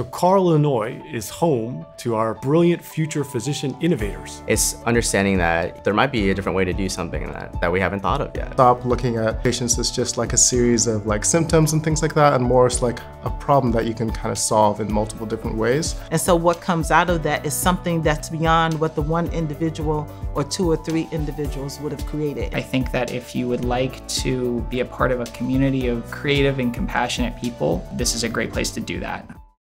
Carle, Illinois is home to our brilliant future physician innovators. It's understanding that there might be a different way to do something that we haven't thought of yet. Stop looking at patients as just like a series of like symptoms and things like that, and more as like a problem that you can kind of solve in multiple different ways. And so what comes out of that is something that's beyond what the one individual or two or three individuals would have created. I think that if you would like to be a part of a community of creative and compassionate people, this is a great place to do that.